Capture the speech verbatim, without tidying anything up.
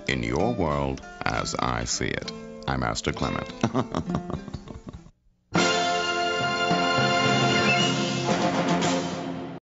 in your world as I see it. I'm Master Clement.